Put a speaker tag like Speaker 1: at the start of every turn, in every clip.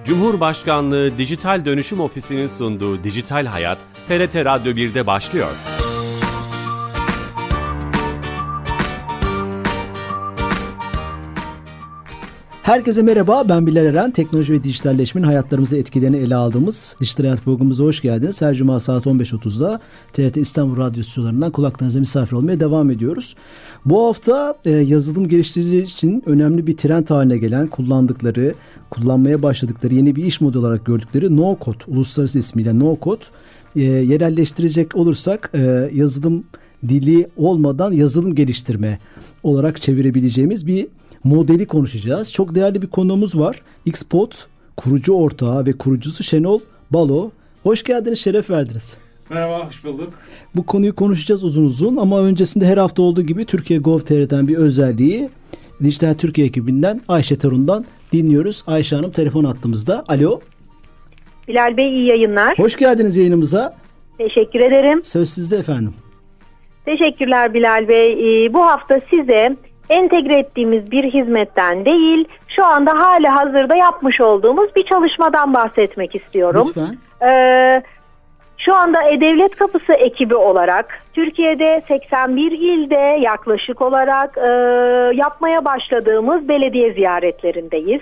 Speaker 1: Cumhurbaşkanlığı Dijital Dönüşüm Ofisi'nin sunduğu Dijital Hayat, TRT Radyo 1'de başlıyor.
Speaker 2: Herkese merhaba, ben Bilal Eren. Teknoloji ve dijitalleşmenin hayatlarımıza etkilerini ele aldığımız Dijital Hayat programımıza hoş geldiniz. Her cuma saat 15.30'da TRT İstanbul Radyo stüdyolarından kulaklarınıza misafir olmaya devam ediyoruz. Bu hafta yazılım geliştiriciler için önemli bir trend haline gelen, kullanmaya başladıkları yeni bir iş modeli olarak gördükleri No Code, uluslararası ismiyle No Code, yerelleştirecek olursak yazılım dili olmadan yazılım geliştirme olarak çevirebileceğimiz bir modeli konuşacağız. Çok değerli bir konuğumuz var. Xpod kurucu ortağı ve kurucusu Şenol Balo. Hoş geldiniz, şeref verdiniz.
Speaker 3: Merhaba, hoş bulduk.
Speaker 2: Bu konuyu konuşacağız uzun uzun ama öncesinde her hafta olduğu gibi Türkiye Gov.tr'den bir özelliği Dijital Türkiye ekibinden Ayşe Tarun'dan dinliyoruz. Ayşe Hanım telefon hattımızda. Alo.
Speaker 4: Bilal Bey, iyi yayınlar.
Speaker 2: Hoş geldiniz yayınımıza.
Speaker 4: Teşekkür ederim.
Speaker 2: Söz sizde efendim.
Speaker 4: Teşekkürler Bilal Bey. Bu hafta size entegre ettiğimiz bir hizmetten değil, şu anda hali hazırda yapmış olduğumuz bir çalışmadan bahsetmek istiyorum.
Speaker 2: Lütfen.
Speaker 4: Şu anda E-Devlet Kapısı ekibi olarak Türkiye'de 81 ilde yaklaşık olarak yapmaya başladığımız belediye ziyaretlerindeyiz.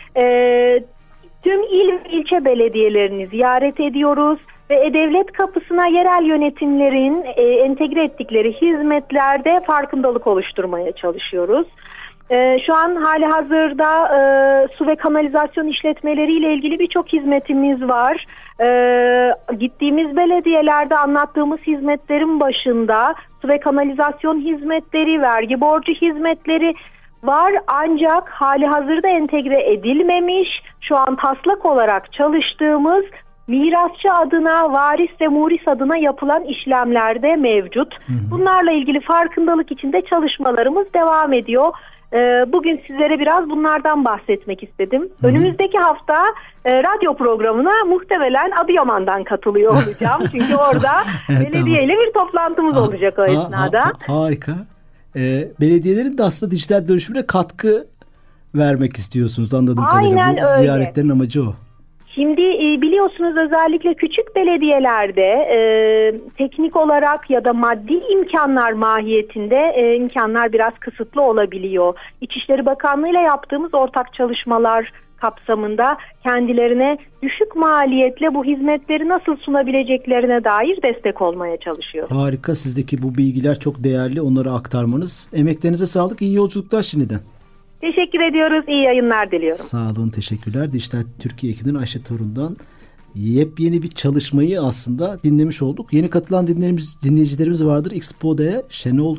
Speaker 4: Tüm il ve ilçe belediyelerini ziyaret ediyoruz ve E-Devlet Kapısı'na yerel yönetimlerin entegre ettikleri hizmetlerde farkındalık oluşturmaya çalışıyoruz. Şu an hali hazırda su ve kanalizasyon işletmeleriyle ilgili birçok hizmetimiz var. Gittiğimiz belediyelerde anlattığımız hizmetlerin başında su ve kanalizasyon hizmetleri, vergi borcu hizmetleri var, ancak hali hazırda entegre edilmemiş, şu an taslak olarak çalıştığımız mirasçı adına, varis ve muris adına yapılan işlemler de mevcut. Bunlarla ilgili farkındalık içinde çalışmalarımız devam ediyor. Bugün sizlere biraz bunlardan bahsetmek istedim. Önümüzdeki hafta radyo programına muhtemelen Adıyaman'dan katılıyor olacağım. Çünkü orada belediyeyle bir toplantımız olacak o esnada.
Speaker 2: Harika. Belediyelerin de aslında dijital dönüşümüne katkı vermek istiyorsunuz anladığım kadarıyla.
Speaker 4: Aynen
Speaker 2: Bu
Speaker 4: öyle.
Speaker 2: ziyaretlerin amacı o.
Speaker 4: Şimdi biliyorsunuz özellikle küçük belediyelerde teknik olarak ya da maddi imkanlar mahiyetinde imkanlar biraz kısıtlı olabiliyor. İçişleri Bakanlığı ile yaptığımız ortak çalışmalar kapsamında kendilerine düşük maliyetle bu hizmetleri nasıl sunabileceklerine dair destek olmaya çalışıyoruz.
Speaker 2: Harika, sizdeki bu bilgiler çok değerli, onları aktarmanız. Emeklerinize sağlık, iyi yolculuklar şimdiden.
Speaker 4: Teşekkür ediyoruz. İyi yayınlar diliyorum.
Speaker 2: Sağ olun, teşekkürler. Dijital Türkiye ekibinden Ayşe Torun'dan yepyeni bir çalışmayı aslında dinlemiş olduk. Yeni katılan dinleyicilerimiz vardır. Xpod'e Şenol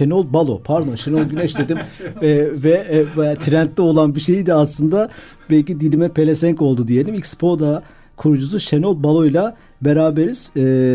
Speaker 2: Güneş dedim ve trendde olan bir şeydi aslında. Belki dilime pelesenk oldu diyelim. Xpod'a kurucusu Şenol Balo'yla beraberiz.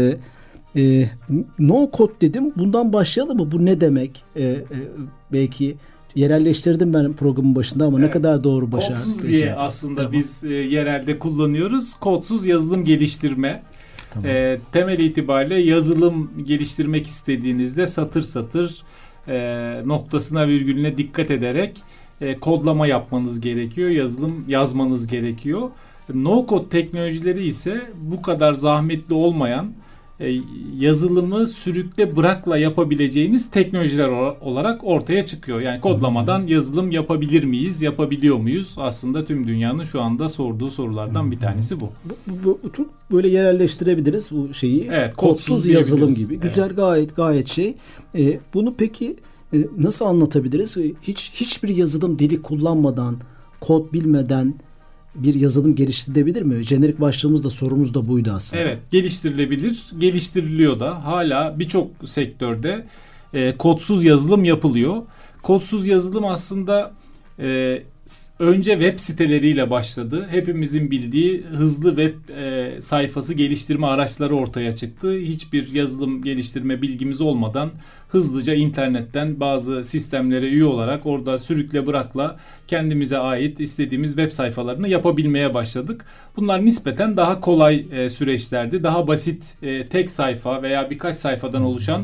Speaker 2: No Code dedim. Bundan başlayalım mı? Bu ne demek? Belki yerelleştirdim ben programın başında ama evet, ne kadar doğru başardım.
Speaker 3: Kodsuz diye aslında tamam. Biz yerelde kullanıyoruz. Kodsuz yazılım geliştirme. Tamam. Temel itibariyle yazılım geliştirmek istediğinizde satır satır noktasına virgülüne dikkat ederek kodlama yapmanız gerekiyor. Yazılım yazmanız gerekiyor. No code teknolojileri ise bu kadar zahmetli olmayan, yazılımı sürükle bırakla yapabileceğiniz teknolojiler olarak ortaya çıkıyor. Yani kodlamadan yazılım yapabilir miyiz, yapabiliyor muyuz? Aslında tüm dünyanın şu anda sorduğu sorulardan bir tanesi bu.
Speaker 2: Böyle yerelleştirebiliriz bu şeyi. Evet, kodsuz yazılım gibi. Güzel, evet. Gayet şey. Bunu peki nasıl anlatabiliriz? Hiçbir yazılım dili kullanmadan, kod bilmeden bir yazılım geliştirilebilir mi? Jenerik başlığımız da, sorumuz da buydu aslında.
Speaker 3: Evet, geliştirilebilir. Geliştiriliyor da. Hala birçok sektörde kodsuz yazılım yapılıyor. Kodsuz yazılım aslında önce web siteleriyle başladı. Hepimizin bildiği hızlı web sayfası geliştirme araçları ortaya çıktı. Hiçbir yazılım geliştirme bilgimiz olmadan hızlıca internetten bazı sistemlere üye olarak orada sürükle bırakla kendimize ait istediğimiz web sayfalarını yapabilmeye başladık. Bunlar nispeten daha kolay süreçlerdi. Daha basit tek sayfa veya birkaç sayfadan oluşan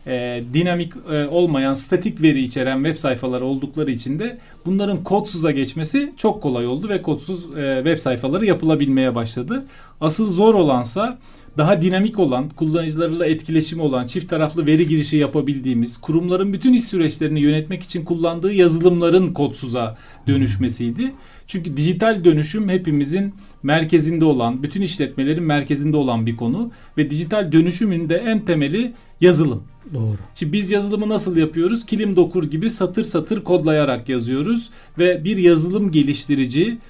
Speaker 3: dinamik olmayan, statik veri içeren web sayfaları oldukları için de bunların kodsuza geçmesi çok kolay oldu ve kodsuz web sayfaları yapılabilmeye başladı. Asıl zor olansa daha dinamik olan, kullanıcılarla etkileşimi olan, çift taraflı veri girişi yapabildiğimiz, kurumların bütün iş süreçlerini yönetmek için kullandığı yazılımların kodsuza dönüşmesiydi. Çünkü dijital dönüşüm hepimizin merkezinde olan, bütün işletmelerin merkezinde olan bir konu ve dijital dönüşümün de en temeli yazılım.
Speaker 2: Doğru.
Speaker 3: Şimdi biz yazılımı nasıl yapıyoruz? Kilim dokur gibi satır satır kodlayarak yazıyoruz ve bir yazılım geliştirici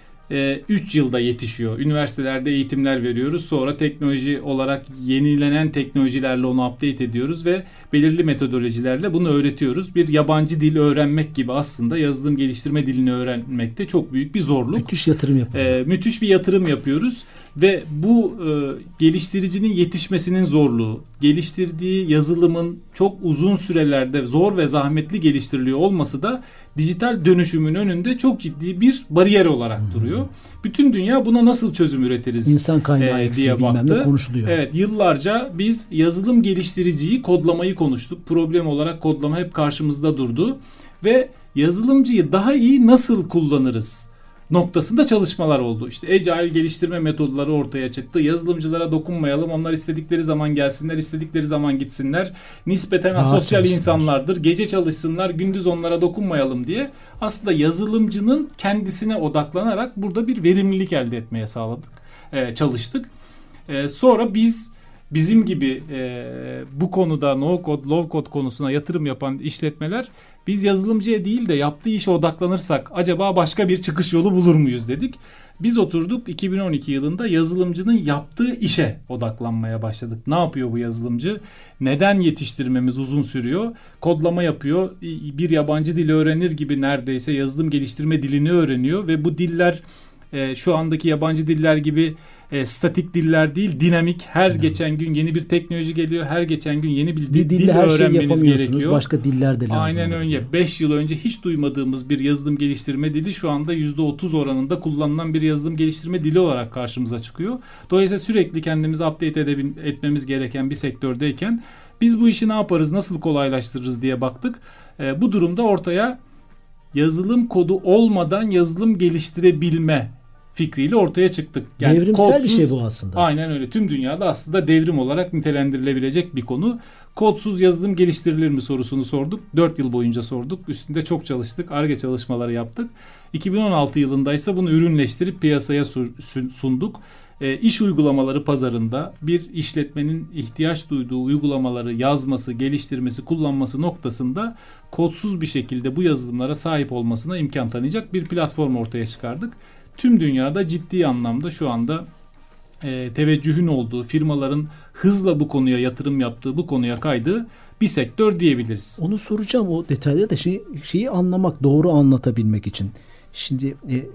Speaker 3: 3 yılda yetişiyor. Üniversitelerde eğitimler veriyoruz. Sonra teknoloji olarak yenilenen teknolojilerle onu update ediyoruz ve belirli metodolojilerle bunu öğretiyoruz. Bir yabancı dil öğrenmek gibi aslında yazılım geliştirme dilini öğrenmekte çok büyük bir zorluk.
Speaker 2: Müthiş yatırım yapıyoruz.
Speaker 3: Müthiş bir yatırım yapıyoruz ve bu geliştiricinin yetişmesinin zorluğu, geliştirdiği yazılımın çok uzun sürelerde zor ve zahmetli geliştiriliyor olması da dijital dönüşümün önünde çok ciddi bir bariyer olarak duruyor. Bütün dünya buna nasıl çözüm üretiriz
Speaker 2: İnsan kaynağı
Speaker 3: diye baktı.
Speaker 2: Konuşuluyor.
Speaker 3: Evet, yıllarca biz yazılım geliştiriciyi, kodlamayı konuştuk. Problem olarak kodlama hep karşımızda durdu ve yazılımcıyı daha iyi nasıl kullanırız noktasında çalışmalar oldu. İşte Agile geliştirme metodları ortaya çıktı. Yazılımcılara dokunmayalım. Onlar istedikleri zaman gelsinler, istedikleri zaman gitsinler. Nispeten asosyal insanlardır. Gece çalışsınlar, gündüz onlara dokunmayalım diye. Aslında yazılımcının kendisine odaklanarak burada bir verimlilik elde etmeye çalıştık. Sonra bizim gibi bu konuda no code, low code konusuna yatırım yapan işletmeler biz yazılımcıya değil de yaptığı işe odaklanırsak acaba başka bir çıkış yolu bulur muyuz dedik. Biz oturduk 2012 yılında yazılımcının yaptığı işe odaklanmaya başladık. Ne yapıyor bu yazılımcı? Neden yetiştirmemiz uzun sürüyor? Kodlama yapıyor. Bir yabancı dil öğrenir gibi neredeyse yazılım geliştirme dilini öğreniyor ve bu diller şu andaki yabancı diller gibi statik diller değil, dinamik. Her geçen gün yeni bir teknoloji geliyor. Her geçen gün yeni bir dil öğrenmeniz gerekiyor.
Speaker 2: Başka diller de lazım.
Speaker 3: Aynen öyle. 5 yıl önce hiç duymadığımız bir yazılım geliştirme dili şu anda %30 oranında kullanılan bir yazılım geliştirme dili olarak karşımıza çıkıyor. Dolayısıyla sürekli kendimizi update etmemiz gereken bir sektördeyken biz bu işi ne yaparız, nasıl kolaylaştırırız diye baktık. Bu durumda ortaya yazılım kodu olmadan yazılım geliştirebilme fikriyle ortaya çıktık.
Speaker 2: Yani devrimsel bir şey bu aslında.
Speaker 3: Aynen öyle. Tüm dünyada aslında devrim olarak nitelendirilebilecek bir konu. Kodsuz yazılım geliştirilir mi sorusunu sorduk. 4 yıl boyunca sorduk. Üstünde çok çalıştık. Ar-Ge çalışmaları yaptık. 2016 yılında ise bunu ürünleştirip piyasaya sunduk. İş uygulamaları pazarında bir işletmenin ihtiyaç duyduğu uygulamaları yazması, geliştirmesi, kullanması noktasında kodsuz bir şekilde bu yazılımlara sahip olmasına imkan tanıyacak bir platform ortaya çıkardık. Tüm dünyada ciddi anlamda şu anda teveccühün olduğu, firmaların hızla bu konuya yatırım yaptığı, bu konuya kaydığı bir sektör diyebiliriz.
Speaker 2: Onu soracağım, o detayda da şeyi anlamak, doğru anlatabilmek için. Şimdi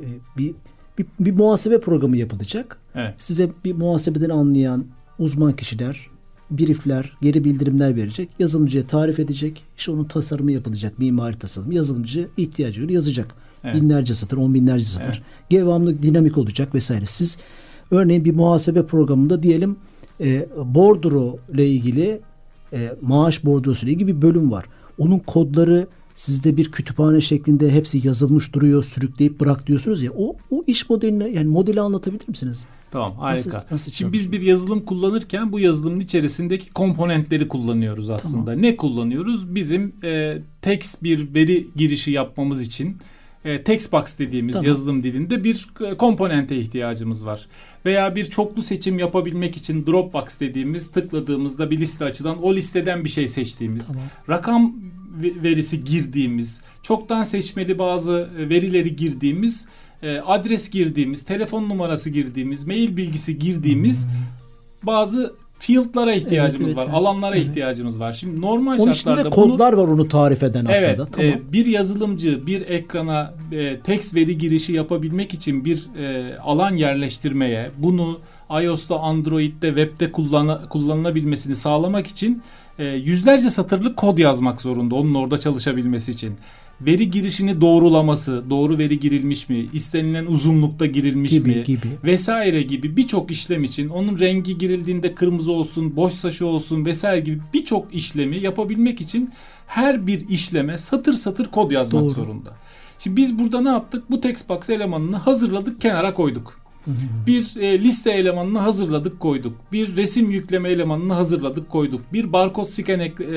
Speaker 2: bir muhasebe programı yapılacak.
Speaker 3: Evet.
Speaker 2: Size bir muhasebeden anlayan uzman kişiler, briefler, geri bildirimler verecek. Yazılımcıya tarif edecek. İşte onun tasarımı yapılacak. Mimari tasarım. Yazılımcı ihtiyacı göre yazacak. Evet. Binlerce satır, 10 binlerce satır. Evet. Devamlı dinamik olacak vesaire. Siz örneğin bir muhasebe programında diyelim bordro ile ilgili maaş bordrosu ile ilgili bir bölüm var. Onun kodları sizde bir kütüphane şeklinde hepsi yazılmış duruyor, sürükleyip bırak diyorsunuz ya. O iş modelini, yani modeli anlatabilir misiniz?
Speaker 3: Tamam, harika. Şimdi biz bir yazılım kullanırken bu yazılımın içerisindeki komponentleri kullanıyoruz aslında. Tamam. Ne kullanıyoruz? Bizim text bir veri girişi yapmamız için textbox dediğimiz yazılım dilinde bir komponente ihtiyacımız var. Veya bir çoklu seçim yapabilmek için Dropbox dediğimiz, tıkladığımızda bir liste açılan, o listeden bir şey seçtiğimiz, rakam verisi girdiğimiz, çoktan seçmeli bazı verileri girdiğimiz, adres girdiğimiz, telefon numarası girdiğimiz, mail bilgisi girdiğimiz bazı field'lara ihtiyacımız var. Alanlara ihtiyacımız var. Şimdi normal şartlarda
Speaker 2: kodlar var onu tarif eden aslında.
Speaker 3: Evet,
Speaker 2: tamam.
Speaker 3: Bir yazılımcı bir ekrana text veri girişi yapabilmek için bir alan yerleştirmeye, bunu iOS'ta, Android'de, web'de kullanılabilmesini sağlamak için yüzlerce satırlık kod yazmak zorunda onun orada çalışabilmesi için. veri girişini doğrulaması, doğru veri girilmiş mi, istenilen uzunlukta girilmiş mi vesaire gibi birçok işlem için, onun rengi girildiğinde kırmızı olsun, boş saşı olsun vesaire gibi birçok işlemi yapabilmek için her bir işleme satır satır kod yazmak zorunda. Şimdi biz burada ne yaptık? Bu textbox elemanını hazırladık, kenara koyduk. Bir liste elemanını hazırladık, koyduk. Bir resim yükleme elemanını hazırladık, koyduk. Bir barkod scan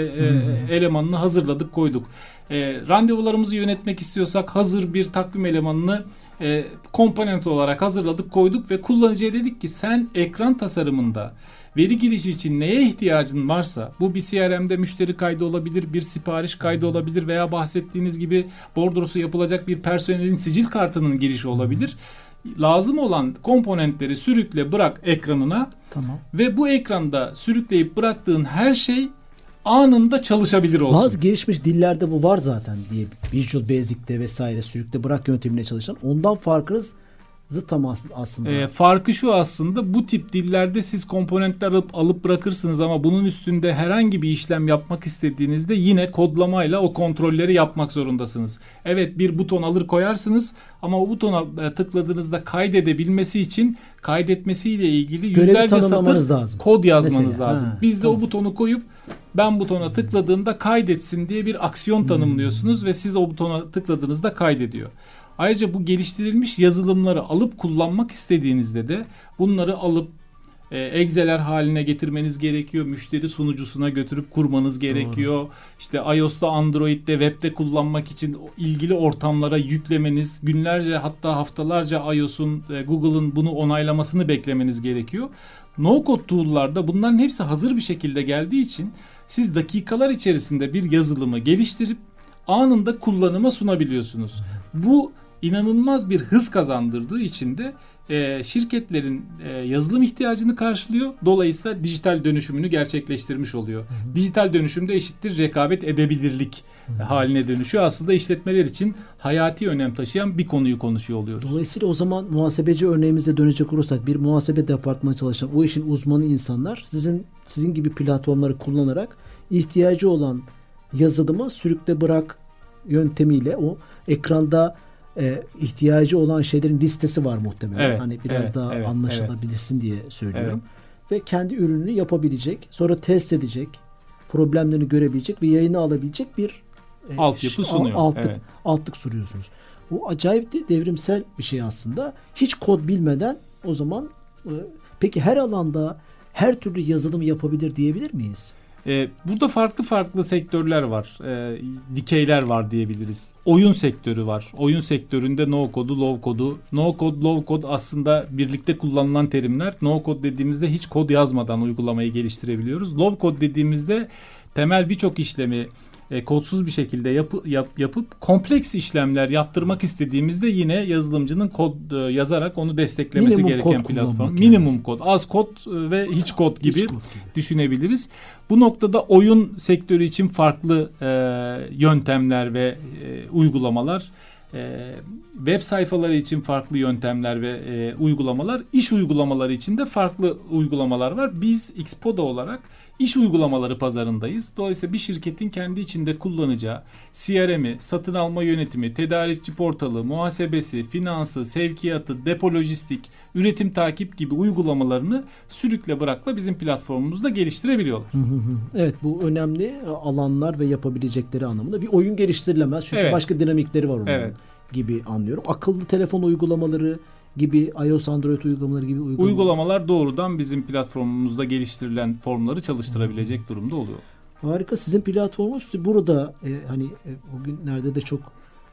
Speaker 3: elemanını hazırladık, koyduk. Randevularımızı yönetmek istiyorsak hazır bir takvim elemanını komponent olarak hazırladık, koyduk ve kullanıcıya dedik ki sen ekran tasarımında veri girişi için neye ihtiyacın varsa, bu bir CRM'de müşteri kaydı olabilir, bir sipariş kaydı olabilir veya bahsettiğiniz gibi bordrosu yapılacak bir personelin sicil kartının girişi olabilir. Lazım olan komponentleri sürükle bırak ekranına.
Speaker 2: Tamam.
Speaker 3: Ve bu ekranda sürükleyip bıraktığın her şey anında çalışabilir olsun.
Speaker 2: Bazı gelişmiş dillerde bu var zaten diye. Visual Basic'te vesaire sürükle bırak yöntemine çalışan. Ondan farkınız tam aslında.
Speaker 3: Farkı şu aslında, bu tip dillerde siz komponentler alıp bırakırsınız ama bunun üstünde herhangi bir işlem yapmak istediğinizde yine kodlamayla o kontrolleri yapmak zorundasınız. Evet, bir buton alır koyarsınız ama o butona tıkladığınızda kaydedebilmesi için kaydetmesiyle ilgili yüzlerce satır lazım. Kod yazmanız lazım. Biz de o butonu koyup ben butona tıkladığımda kaydetsin diye bir aksiyon tanımlıyorsunuz ve siz o butona tıkladığınızda kaydediyor. Ayrıca bu geliştirilmiş yazılımları alıp kullanmak istediğinizde de bunları alıp Excel'ler haline getirmeniz gerekiyor. Müşteri sunucusuna götürüp kurmanız gerekiyor. Doğru. İşte iOS'ta, Android'de, web'de kullanmak için ilgili ortamlara yüklemeniz, günlerce hatta haftalarca iOS'un, Google'ın bunu onaylamasını beklemeniz gerekiyor. No-code tool'larda bunların hepsi hazır bir şekilde geldiği için siz dakikalar içerisinde bir yazılımı geliştirip anında kullanıma sunabiliyorsunuz. Bu inanılmaz bir hız kazandırdığı için de şirketlerin yazılım ihtiyacını karşılıyor. Dolayısıyla dijital dönüşümünü gerçekleştirmiş oluyor. Dijital dönüşüm de eşittir rekabet edebilirlik haline dönüşüyor. Aslında işletmeler için hayati önem taşıyan bir konuyu konuşuyor oluyoruz.
Speaker 2: Dolayısıyla o zaman muhasebeci örneğimize dönecek olursak, bir muhasebe departmanı çalışan o işin uzmanı insanlar sizin gibi platformları kullanarak ihtiyacı olan yazılımı sürükle bırak yöntemiyle o ekranda ihtiyacı olan şeylerin listesi var muhtemelen.
Speaker 3: Evet,
Speaker 2: hani biraz daha anlaşılabilirsin diye söylüyorum. Ve kendi ürününü yapabilecek, sonra test edecek, problemlerini görebilecek ve yayına alabilecek bir
Speaker 3: altyapı sunuyor.
Speaker 2: Altlık sunuyorsunuz. Bu acayip devrimsel bir şey aslında. Hiç kod bilmeden o zaman peki her alanda her türlü yazılım yapabilir diyebilir miyiz?
Speaker 3: Burada farklı sektörler var. Dikeyler var diyebiliriz. Oyun sektörü var. Oyun sektöründe no code'u, low code'u. No code, low code aslında birlikte kullanılan terimler. No code dediğimizde hiç kod yazmadan uygulamayı geliştirebiliyoruz. Low code dediğimizde temel birçok işlemi kodsuz bir şekilde yapıp kompleks işlemler yaptırmak istediğimizde yine yazılımcının kod yazarak onu desteklemesi gereken platform. Minimum kod, az kod ve hiç kod gibi düşünebiliriz. Bu noktada oyun sektörü için farklı yöntemler ve uygulamalar, web sayfaları için farklı yöntemler ve uygulamalar, iş uygulamaları için de farklı uygulamalar var. Biz Xpoda olarak İş uygulamaları pazarındayız. Dolayısıyla bir şirketin kendi içinde kullanacağı CRM'i, satın alma yönetimi, tedarikçi portalı, muhasebesi, finansı, sevkiyatı, depo lojistik, üretim takip gibi uygulamalarını sürükle bırakla bizim platformumuzda geliştirebiliyorlar.
Speaker 2: Evet, bu önemli alanlar ve yapabilecekleri anlamında. Bir oyun geliştirilemez çünkü başka dinamikleri var onun gibi anlıyorum. Akıllı telefon uygulamaları gibi, iOS, Android uygulamaları gibi
Speaker 3: uygulamalar doğrudan bizim platformumuzda geliştirilen formları çalıştırabilecek durumda oluyor.
Speaker 2: Harika. Sizin platformunuz burada bugünlerde de çok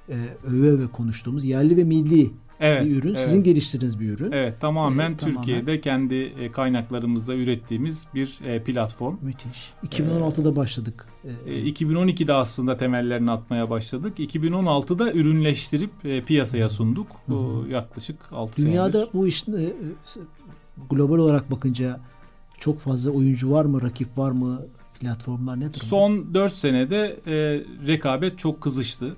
Speaker 2: öve konuştuğumuz yerli ve milli bir ürün. Sizin geliştirdiğiniz bir ürün.
Speaker 3: Evet, tamamen Türkiye'de kendi kaynaklarımızda ürettiğimiz bir platform.
Speaker 2: Müthiş. 2016'da başladık.
Speaker 3: 2012'de aslında temellerini atmaya başladık. 2016'da ürünleştirip piyasaya sunduk. Yaklaşık 6 senedir.
Speaker 2: Dünyada bu işin global olarak bakınca çok fazla oyuncu var mı? Rakip var mı? Platformlar ne durumda?
Speaker 3: Son 4 senede rekabet çok kızıştı.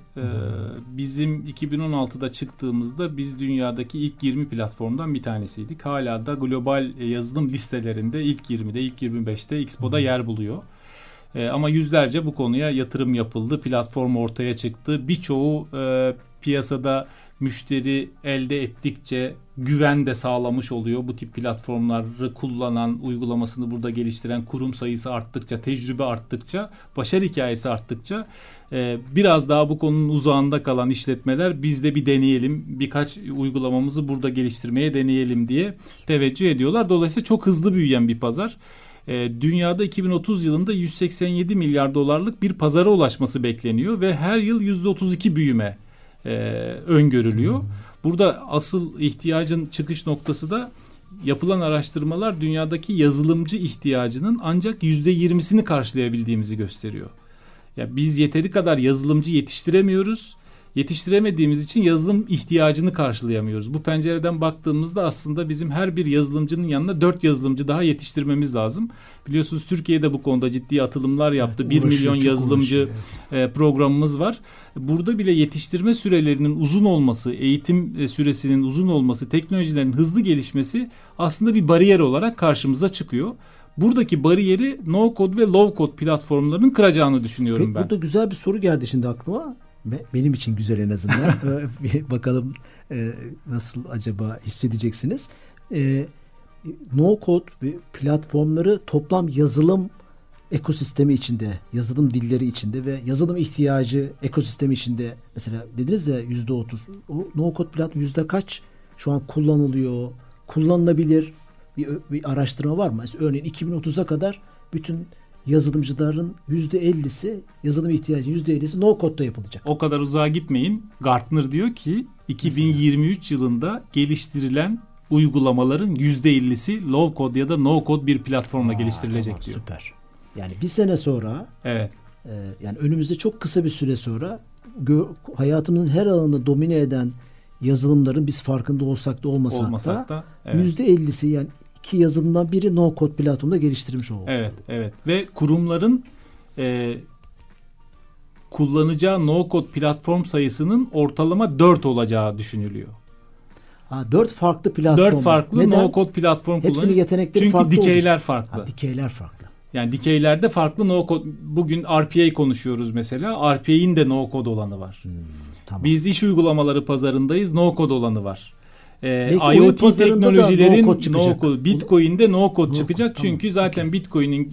Speaker 3: Bizim 2016'da çıktığımızda biz dünyadaki ilk 20 platformdan bir tanesiydik. Hala da global yazılım listelerinde ilk 20'de, ilk 25'te Xpoda yer buluyor. Ama yüzlerce bu konuya yatırım yapıldı. Platform ortaya çıktı. Birçoğu piyasada müşteri elde ettikçe güven de sağlamış oluyor. Bu tip platformları kullanan, uygulamasını burada geliştiren kurum sayısı arttıkça, tecrübe arttıkça, başarı hikayesi arttıkça biraz daha bu konunun uzağında kalan işletmeler biz de bir deneyelim, birkaç uygulamamızı burada geliştirmeye deneyelim diye teveccüh ediyorlar. Dolayısıyla çok hızlı büyüyen bir pazar. Dünyada 2030 yılında 187 milyar dolarlık bir pazara ulaşması bekleniyor ve her yıl %32 büyüme öngörülüyor. Burada asıl ihtiyacın çıkış noktası da yapılan araştırmalar dünyadaki yazılımcı ihtiyacının ancak %20'sini karşılayabildiğimizi gösteriyor. Ya biz yeteri kadar yazılımcı yetiştiremiyoruz. Yetiştiremediğimiz için yazılım ihtiyacını karşılayamıyoruz. Bu pencereden baktığımızda aslında bizim her bir yazılımcının yanına 4 yazılımcı daha yetiştirmemiz lazım. Biliyorsunuz Türkiye'de bu konuda ciddi atılımlar yaptı. 1 milyon yazılımcı programımız var. Burada bile yetiştirme sürelerinin uzun olması, eğitim süresinin uzun olması, teknolojilerin hızlı gelişmesi aslında bir bariyer olarak karşımıza çıkıyor. Buradaki bariyeri no code ve low code platformlarının kıracağını düşünüyorum ben.
Speaker 2: Burada güzel bir soru geldi şimdi aklıma. Benim için güzel en azından. Bakalım nasıl acaba hissedeceksiniz. No code ve platformları toplam yazılım ekosistemi içinde, yazılım dilleri içinde ve yazılım ihtiyacı ekosistemi içinde, mesela dediniz ya %30. O no code platform yüzde kaç şu an kullanılıyor, kullanılabilir bir araştırma var mı? Mesela örneğin 2030'a kadar bütün yazılımcıların %50'si, yazılım ihtiyacı %50'si no code'da yapılacak.
Speaker 3: O kadar uzağa gitmeyin. Gartner diyor ki 2023 yılında geliştirilen uygulamaların %50'si low code ya da no code bir platformla geliştirilecek
Speaker 2: tamam,
Speaker 3: diyor.
Speaker 2: Süper. Yani bir sene sonra,
Speaker 3: evet.
Speaker 2: Yani önümüzde çok kısa bir süre sonra hayatımızın her alanında domine eden yazılımların biz farkında olsak da olmasak da evet. %50'si, yani 2 yazılımdan biri no code platformda geliştirmiş oldu.
Speaker 3: Evet. Ve kurumların kullanacağı no code platform sayısının ortalama 4 olacağı düşünülüyor.
Speaker 2: 4 farklı platform.
Speaker 3: 4 farklı
Speaker 2: neden?
Speaker 3: no code platform kullanıyor.
Speaker 2: Hepsinin yetenekleri
Speaker 3: çünkü
Speaker 2: farklı.
Speaker 3: Çünkü dikeyler farklı.
Speaker 2: Dikeyler farklı.
Speaker 3: Yani dikeylerde farklı no code. Bugün RPA konuşuyoruz mesela. RPA'in de no code olanı var.
Speaker 2: Tamam.
Speaker 3: Biz iş uygulamaları pazarındayız. No code olanı var. IoT teknolojilerin no code, Bitcoin'de no code çıkacak. Tamam. Çünkü zaten Bitcoin'in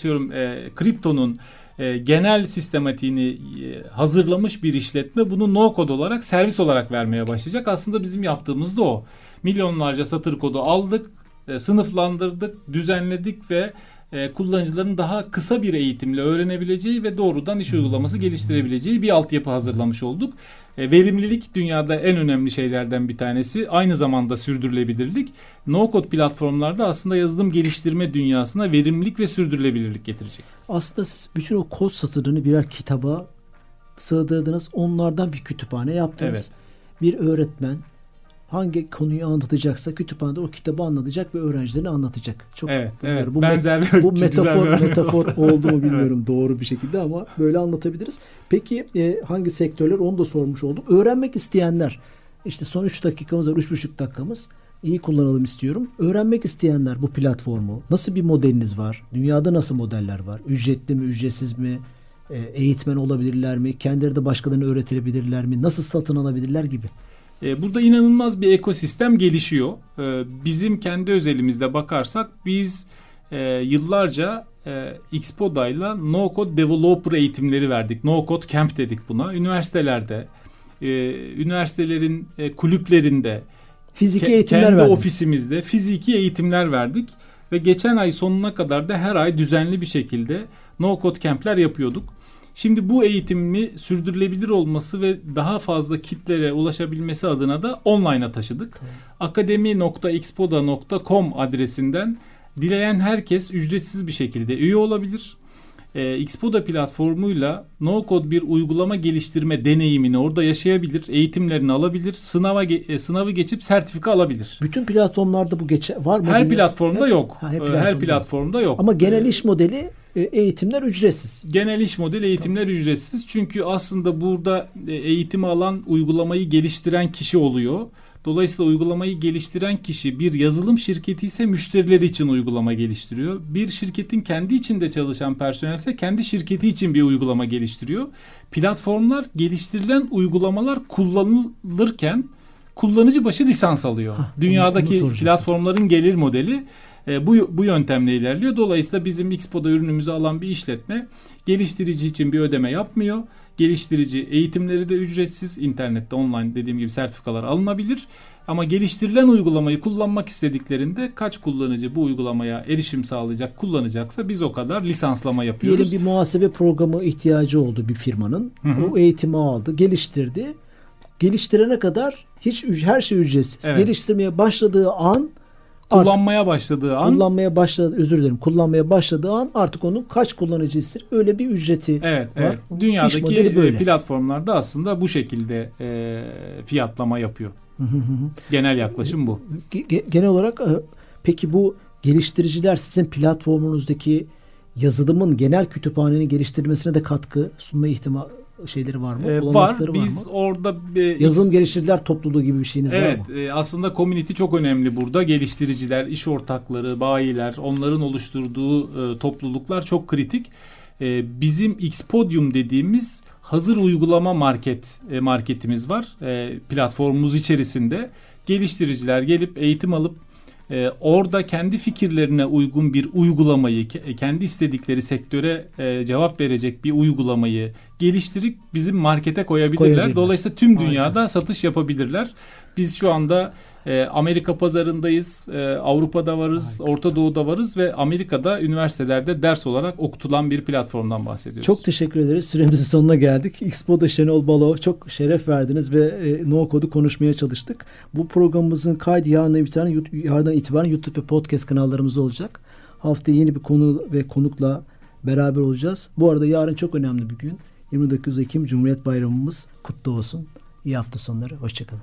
Speaker 3: kriptonun genel sistematiğini hazırlamış bir işletme bunu no code olarak, servis olarak vermeye başlayacak. Aslında bizim yaptığımız da o. Milyonlarca satır kodu aldık, sınıflandırdık, düzenledik ve kullanıcıların daha kısa bir eğitimle öğrenebileceği ve doğrudan iş uygulaması geliştirebileceği bir altyapı hazırlamış olduk. Verimlilik dünyada en önemli şeylerden bir tanesi. Aynı zamanda sürdürülebilirlik. No code platformlarda aslında yazılım geliştirme dünyasına verimlilik ve sürdürülebilirlik getirecek.
Speaker 2: Aslında siz bütün o kod satırlarını birer kitaba sığdırdınız. Onlardan bir kütüphane yaptınız.
Speaker 3: Evet.
Speaker 2: Bir öğretmen hangi konuyu anlatacaksa kütüphanede o kitabı anlatacak ve öğrencilerine anlatacak. Çok
Speaker 3: evet.
Speaker 2: Bu metafor oldu mu bilmiyorum doğru bir şekilde ama böyle anlatabiliriz. Peki hangi sektörler, onu da sormuş oldum. Öğrenmek isteyenler, işte son 3 dakikamız var, 3,5 dakikamız. İyi kullanalım istiyorum. Öğrenmek isteyenler bu platformu, nasıl bir modeliniz var? Dünyada nasıl modeller var? Ücretli mi, ücretsiz mi? Eğitmen olabilirler mi? Kendileri de başkalarına öğretebilirler mi? Nasıl satın alabilirler gibi?
Speaker 3: Burada inanılmaz bir ekosistem gelişiyor. Bizim kendi özelimizde bakarsak biz yıllarca Xpoda'yla No Code Developer eğitimleri verdik. No Code Camp dedik buna. Üniversitelerde, üniversitelerin kulüplerinde,
Speaker 2: fiziki eğitimler
Speaker 3: kendi
Speaker 2: verdik.
Speaker 3: Ofisimizde fiziki eğitimler verdik. Ve geçen ay sonuna kadar da her ay düzenli bir şekilde No Code Camp'ler yapıyorduk. Şimdi bu eğitimi sürdürülebilir olması ve daha fazla kitlere ulaşabilmesi adına da online'a taşıdık. Akademi.xpoda.com adresinden dileyen herkes ücretsiz bir şekilde üye olabilir. Xpoda platformuyla no code bir uygulama geliştirme deneyimini orada yaşayabilir, eğitimlerini alabilir, sınavı geçip sertifika alabilir.
Speaker 2: Bütün platformlarda bu var mı?
Speaker 3: Her platformda yok. Her platformda yok.
Speaker 2: Ama genel iş modeli eğitimler ücretsiz.
Speaker 3: Genel iş modeli eğitimler ücretsiz. Çünkü aslında burada eğitimi alan, uygulamayı geliştiren kişi oluyor. Dolayısıyla uygulamayı geliştiren kişi bir yazılım şirketi ise müşterileri için uygulama geliştiriyor. Bir şirketin kendi içinde çalışan personel ise kendi şirketi için bir uygulama geliştiriyor. Platformlar, geliştirilen uygulamalar kullanılırken kullanıcı başı lisans alıyor. Dünyadaki platformların gelir modeli bu yöntemle ilerliyor. Dolayısıyla bizim Xpo'da ürünümüzü alan bir işletme geliştirici için bir ödeme yapmıyor. Geliştirici eğitimleri de ücretsiz, internette online dediğim gibi sertifikalar alınabilir. Ama geliştirilen uygulamayı kullanmak istediklerinde kaç kullanıcı bu uygulamaya erişim sağlayacak, kullanacaksa biz o kadar lisanslama yapıyoruz.
Speaker 2: Diyelim bir muhasebe programı ihtiyacı oldu bir firmanın. O eğitimi aldı, geliştirdi. Geliştirene kadar her şey ücretsiz. Evet. Geliştirmeye başladığı an kullanmaya başladığı an artık onun kaç kullanıcı ister öyle bir ücreti var.
Speaker 3: Evet. Dünyadaki platformlarda aslında bu şekilde fiyatlama yapıyor. Genel yaklaşım bu.
Speaker 2: Genel olarak peki bu geliştiriciler sizin platformunuzdaki yazılımın genel kütüphanenin geliştirilmesine de katkı sunma ihtimali şeyleri var mı?
Speaker 3: Var. Biz orada
Speaker 2: yazılım geliştiriciler topluluğu gibi bir şeyiniz var mı?
Speaker 3: Evet. Aslında community çok önemli burada. Geliştiriciler, iş ortakları, bayiler, onların oluşturduğu topluluklar çok kritik. Bizim Xpodium dediğimiz hazır uygulama marketimiz var. Platformumuz içerisinde geliştiriciler gelip eğitim alıp orada kendi fikirlerine uygun bir uygulamayı, kendi istedikleri sektöre cevap verecek bir uygulamayı geliştirip bizim markete koyabilirler. Dolayısıyla tüm dünyada satış yapabilirler. Biz şu anda Amerika pazarındayız, Avrupa'da varız, Orta Doğu'da varız ve Amerika'da üniversitelerde ders olarak okutulan bir platformdan bahsediyoruz.
Speaker 2: Çok teşekkür ederiz. Süremizin sonuna geldik. Xpo'da Şenol Balo çok şeref verdiniz ve no code'u konuşmaya çalıştık. Bu programımızın kaydı yarından itibaren YouTube ve podcast kanallarımızda olacak. Haftaya yeni bir konu ve konukla beraber olacağız. Bu arada yarın çok önemli bir gün. 29 Ekim Cumhuriyet Bayramımız kutlu olsun. İyi hafta sonları. Hoşçakalın.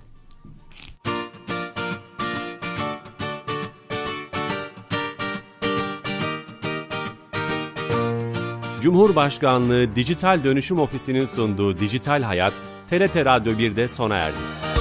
Speaker 1: Cumhurbaşkanlığı Dijital Dönüşüm Ofisi'nin sunduğu Dijital Hayat, TRT Radyo 1'de sona erdi.